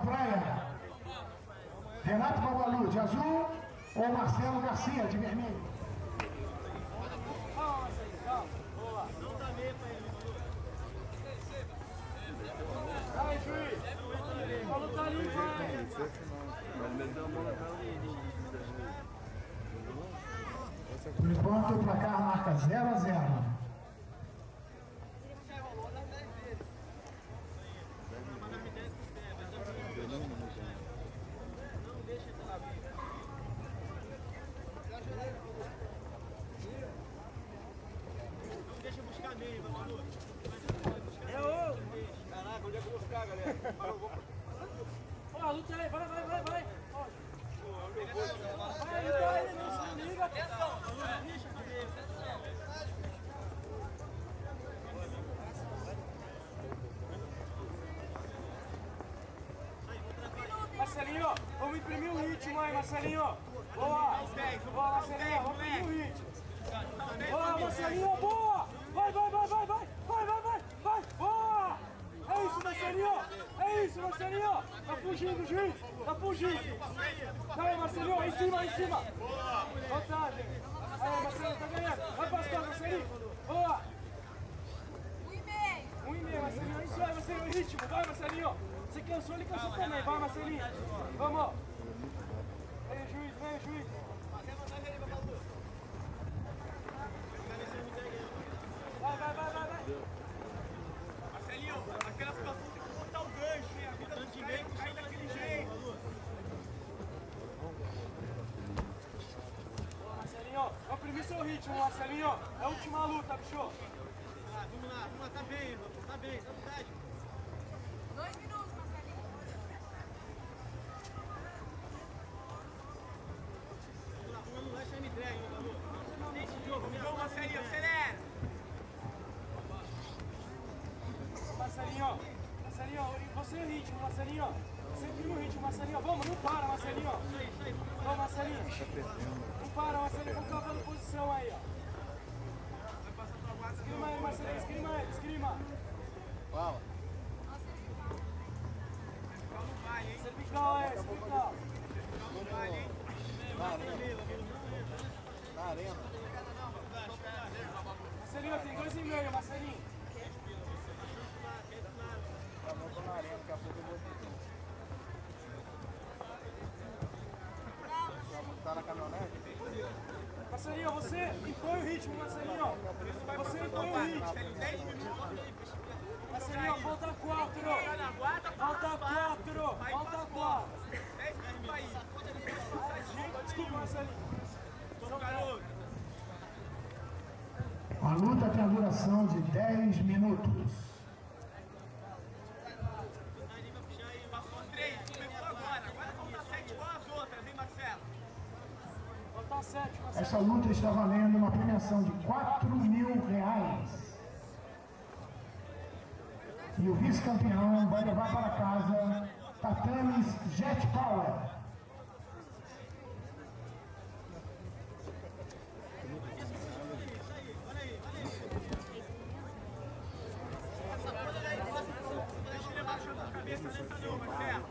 praia. Renato Babalu, de azul, ou Marcelo Garcia, de vermelho? Calma, Marcelo, calma. Boa. Não dá meio pra ele, Vai, juiz. A luta ali, vai. Por enquanto, o placar marca 0-0. não deixa ela vir. Não deixa buscar meio, Babalu. Caraca, onde é que eu vou ficar, galera? Ó, luta aí, vai. Vai, luta aí, não se liga. Marcelinho, vamos imprimir o ritmo aí, Marcelinho. Boa, Marcelinho, vamos imprimir o ritmo. Boa, Marcelinho, boa. Vai, boa. É isso, Marcelinho. Tá fugindo, juiz. Tá fugindo. Vai, Marcelinho, em cima. Vantagem. Aí, Marcelinho, tá ganhando. Vai pra cima, Marcelinho. Boa. 1,5, Marcelinho. Isso aí, Marcelinho, ritmo. Vai, Marcelinho. Você cansou, ele cansou também. Vai, Marcelinho. Vamos. Vem, juiz. Vai. Marcelinho, aquela situação tem que botar o gancho, hein? A vida do meio cai daquele jeito. Marcelinho, vamos imprimir seu ritmo, Marcelinho. É a última luta, bicho. Vamos lá, tá bem, tá vontade. 2 minutos, Marcelinho. Vamos lá, chama entrega, meu Babalu. Deixa o jogo, Marcelinho, acelera. Marcelinho, você é o ritmo, Marcelinho. Sempre no ritmo, Marcelinho. Vamos, não para, Marcelinho. Vamos, Marcelinho. Não para, Marcelinho. Vamos cavando posição aí, ó. Esgrima aí, Marcelinho. Esgrima. Fala. Cervical aí, cervical. Na arena. Marcelinho, tem 2,5, Marcelinho. Tá bom, tô na arena, daqui a pouco eu vou tá na caminhonete? Marcelinho, você impõe o ritmo, Marcelinho. Você impõe o ritmo. 10 minutos. Marcelinho, falta 4. Falta 4. 10 minutos aí. Desculpa, Marcelinho. A luta tem a duração de 10 minutos. Passou 3, começou agora falta 7 igual as outras, hein, Marcelo? Falta 7, Marcelo. Essa luta está valendo uma premiação de R$4.000. E o vice-campeão vai levar para casa tatames Jet Power. Deixa ele abaixando a cabeça nessa não, Marcelo.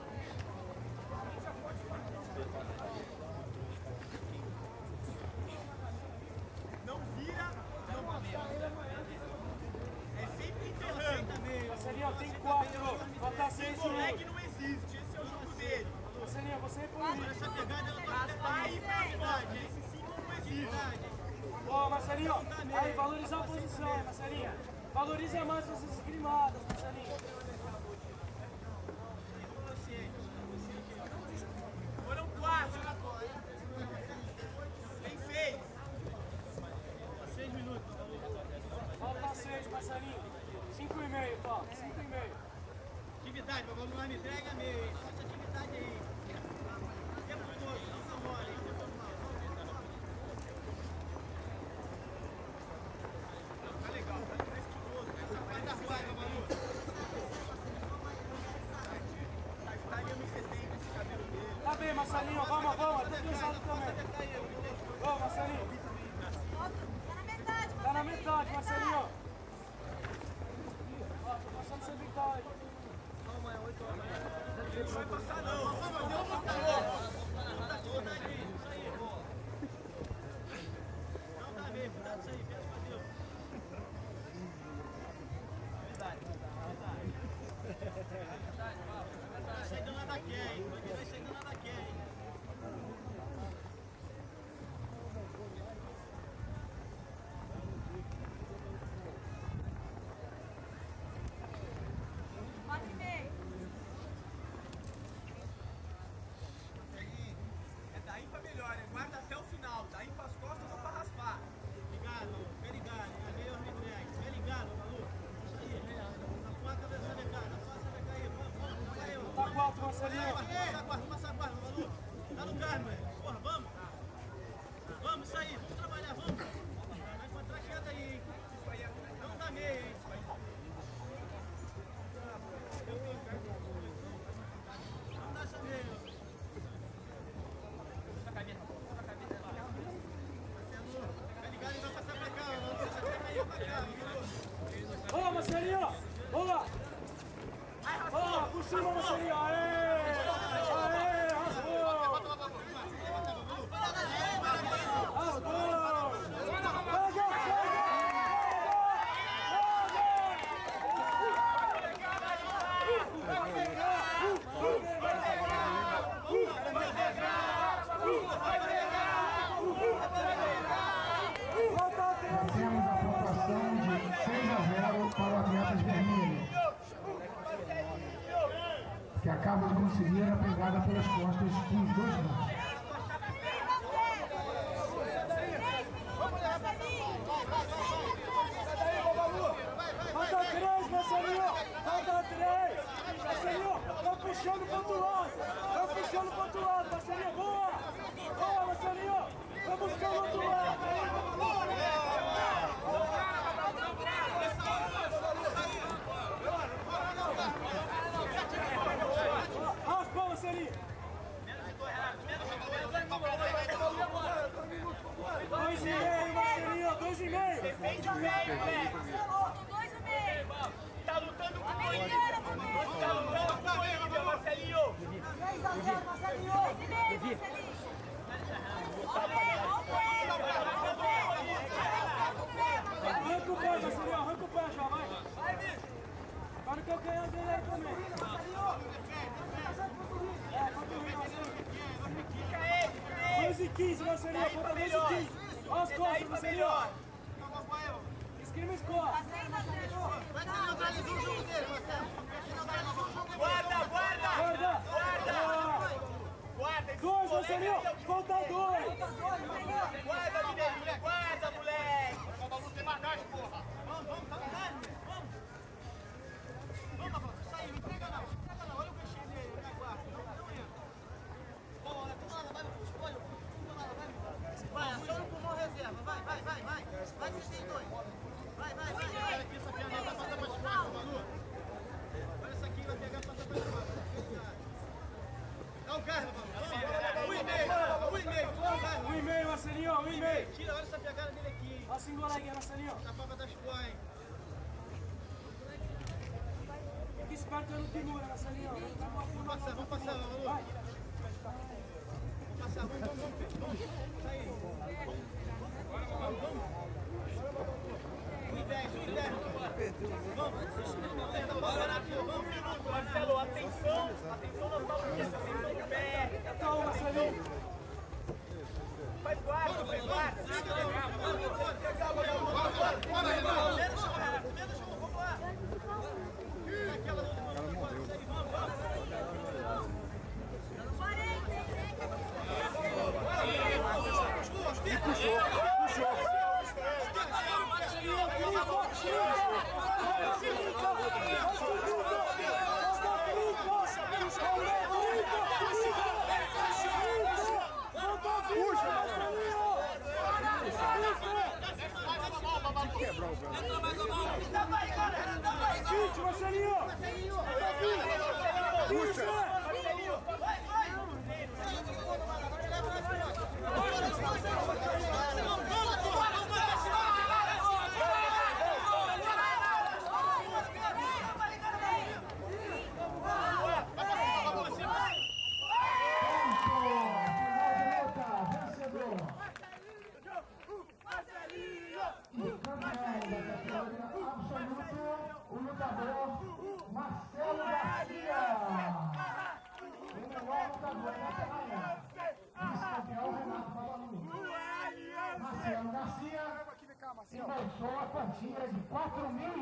Não vira, não passa. É sempre enterrando também. Marcelinho, tem 4. Falta 6 Esse moleque minutos. não existe, esse é o jogo dele. Marcelinho, você impõe o ritmo. Essa pegada ela vai ir pra frente. Esse símbolo não existe. Ó, Marcelinho, aí, valorizar a posição, hein, Marcelinho. Valoriza mais as esgrimadas, Marcelinho. Foram 4. Tem 6. 6 minutos. Falta 6, Marcelinho. 5,5, falta. 5,5. Atividade, vamos lá, me entrega meio. Essa atividade aí. Tempo todo, não se mole, hein? Tá legal, tá estiloso. Essa parte da placa, Babalu. Estaria no 70 esse cabelo dele. Tá bem, Marcelinho, vamos, tô cansado também. Vamos, Marcelinho. Tá na metade, Marcelinho. Ó, tô passando cervical aí. Calma, é 8 horas. vai passar não. Não tá bem, cuidado isso aí, peço pra Deus. Verdade. Não vai sair do nada aqui, hein? Não vai sair do nada aqui, hein? Passa a guarda, Babalu. Tá no carro, velho. Porra, vamos. Vamos, isso aí. Vamos trabalhar, vamos. Vai encontrar queda aí, hein. Não dá meio, hein. Não dá essa meio. Fica ligado e vai passar pra cá, Babalu. Você vai cair pra cá, Babalu. Boa, Marcelinho. Boa. Boa, por cima, Marcelinho. Temos a pontuação de 6-0 para o atleta de vermelho, que acaba de conseguir a pegada pelas costas dos dois lados. Falta 3, Marcelinho! Falta 3! Marcelinho, tá puxando pro outro lado! Tá puxando pro outro lado, Marcelinho! Boa! Boa, Marcelinho! Tá buscando o outro lado! Raspa, Marcelinho! 2,5, Marcelinho! 2,5! Defende o meio, velho! 2,5. Tá lutando com o Bolívia! Tá lutando com o Bolívia, Marcelinho! 3-0, Marcelinho! 2,5, Marcelinho! Arranca o pé, Marcelinho! Arranca o pé já, vai! Vai no calcanhar dele aí também! Fica ele! 2,15, Marcelinho! Falta 2,15! Olha as costas, Marcelinho! Esquema e escola! Vai se neutralizar o jogo dele, Marcelo! Guarda! Guarda! 2, Marcelinho! Falta 2! Guarda, mineirinho! Guarda, moleque! Vamos ter bagagem, porra! Vamos, tá no carro, vamos! Vamos, Babalu, isso aí, não entrega não! Olha o peixinho dele, olha a guarda! Não entra! Vamos, olha, toma lá, vai no escolho! Vai, aciona o pulmão reserva, vai! Vai que vocês têm 2! Vai! Olha aqui, essa piada vai passar pra cima, Babalu! Olha essa aqui, vai pegar e passar pra cima! Dá o carro, Babalu! 1,5, Marcelinho! 1,5! Tira, olha essa pegada dele aqui, hein? Olha a singoleguinha, Marcelinho! Tá pra das coas, hein? Fica esperto no Timura, Marcelinho! Vamos passar, Babalu! Vai! Vamos passar, vamos! Isso aí! Vamos! 1,10! Vamos! Marcelo, atenção na sua luta, atenção no pé! Calma, Marcelinho! Faz guarda! Vamos lá! Aquela luta, Quebrou o braço. Marcelinho! Puxa! tira de 4.000